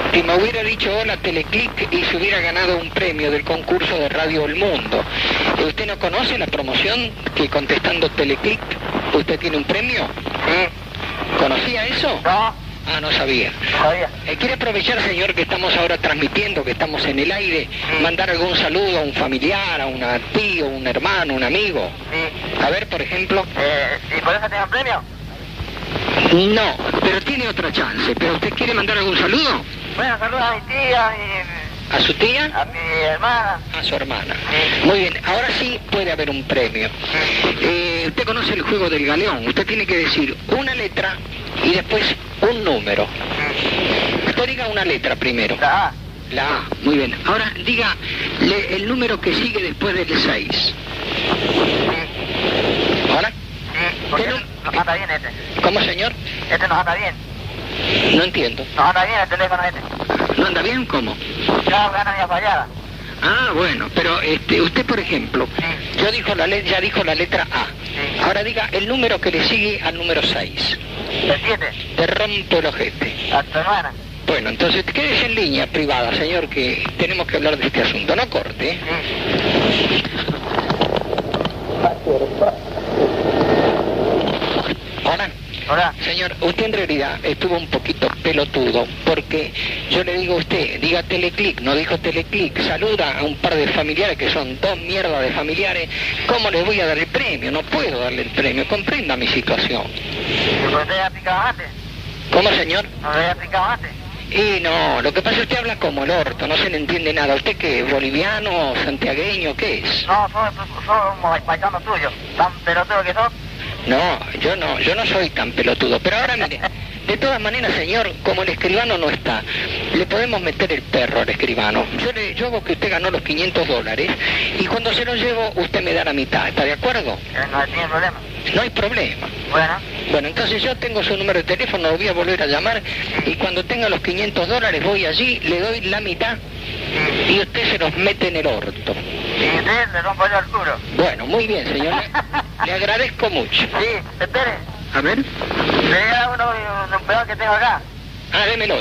Si me hubiera dicho hola Teleclic y se hubiera ganado un premio del concurso de Radio El Mundo. ¿Usted no conoce la promoción que contestando Teleclic usted tiene un premio? ¿Conocía eso? No. Ah, no sabía. No sabía. ¿Quiere aprovechar, señor, que estamos ahora transmitiendo, que estamos en el aire, mandar algún saludo a un familiar, a un tío, un hermano, un amigo? Sí. A ver, por ejemplo. ¿Y por eso tengo un premio? No, pero tiene otra chance. ¿Pero usted quiere mandar algún saludo? Bueno, saludos a mi tía, ¿A su tía? a mi hermana. A su hermana. Sí. Muy bien, ahora sí puede haber un premio. Usted conoce el juego del galeón. Usted tiene que decir una letra y después un número. Usted diga una letra primero. La A. La A, muy bien. Ahora diga el número que sigue después del 6. Sí. ¿Ahora? Sí, porque ¿Qué nos anda bien este. ¿Cómo, señor? Este nos anda bien. No entiendo. Nos anda bien el teléfono este. ¿No anda bien? ¿Cómo? Ya gana mi fallada. Ah, bueno, pero usted, por ejemplo, Sí. ya dijo la letra A. Sí. Ahora diga el número que le sigue al número 6. El 7. Te rompo el ojete. A tu hermana. Bueno, entonces quédese en línea privada, señor, que tenemos que hablar de este asunto. No corte. Sí. Hola. Hola. Señor, usted en realidad estuvo un poquito pelotudo, porque yo le digo a usted, diga Teleclic, no dijo Teleclic, saluda a un par de familiares que son dos mierdas de familiares, ¿cómo le voy a dar el premio? No puedo darle el premio, comprenda mi situación. ¿Y por qué ya aplicado antes? ¿Cómo, señor? ¿No lo había aplicado antes? Y no, lo que pasa es que usted habla como el orto, no se le entiende nada. ¿Usted qué, boliviano, santiagueño, qué es? No, soy un paisano tuyo. Tan pelotudo que sos. No, yo no soy tan pelotudo. Pero ahora mire, de todas maneras, señor, como el escribano no está, le podemos meter el perro al escribano. Yo hago que usted ganó los $500 y cuando se los llevo, usted me da la mitad. ¿Está de acuerdo? No tiene problema. No hay problema. Bueno. Bueno, entonces yo tengo su número de teléfono, lo voy a volver a llamar y cuando tenga los $500 voy allí, le doy la mitad y usted se los mete en el orto. Y usted le rompo yo el culo. Bueno, muy bien, señor. Le agradezco mucho. Sí, espere. A ver. Le da uno de un peón que tengo acá. Ah, démelo.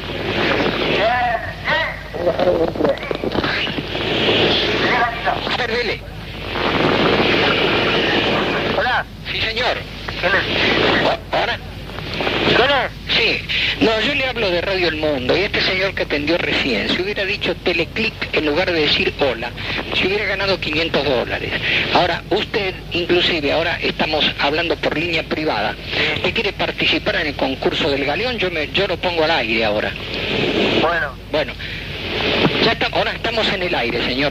A ver, dele. Hola. Sí, señor. ¿Quién es? ¿Ahora? ¿Quién es? Sí. No, yo le hablo de Radio El Mundo y este señor que atendió recién, si hubiera dicho Teleclic en lugar de decir hola, si hubiera ganado $500. Ahora, usted, inclusive, ahora estamos hablando por línea privada, ¿usted quiere participar en el concurso del galeón? Yo lo pongo al aire ahora. Bueno. Bueno, ahora estamos en el aire, señor.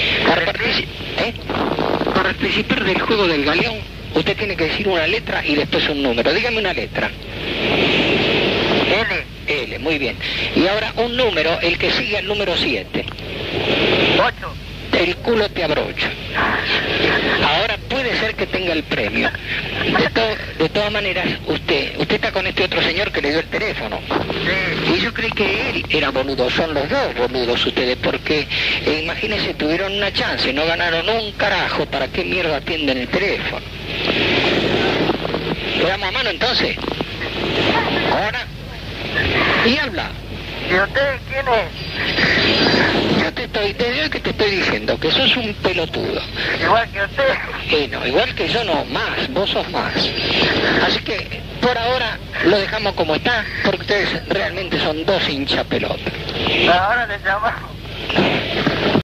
Para participar del juego del galeón, usted tiene que decir una letra y después un número. Dígame una letra. L, muy bien. Y ahora un número, el que sigue al número 7. 8. El culo te abrocha. Ahora puede ser que tenga el premio. De todas maneras, usted está con este otro señor que le dio el teléfono. Sí. Y yo creí que él era boludo. Son los dos boludos ustedes, porque imagínense, tuvieron una chance, no ganaron un carajo. ¿Para qué mierda atienden el teléfono? ¿Le damos a mano entonces? Ahora. Y habla. ¿Y usted quién es? Yo desde hoy que te estoy diciendo que sos un pelotudo. Igual que usted. No, igual que yo no, más, vos sos más. Así que por ahora lo dejamos como está, porque ustedes realmente son dos hinchapelota. Ahora le llamamos.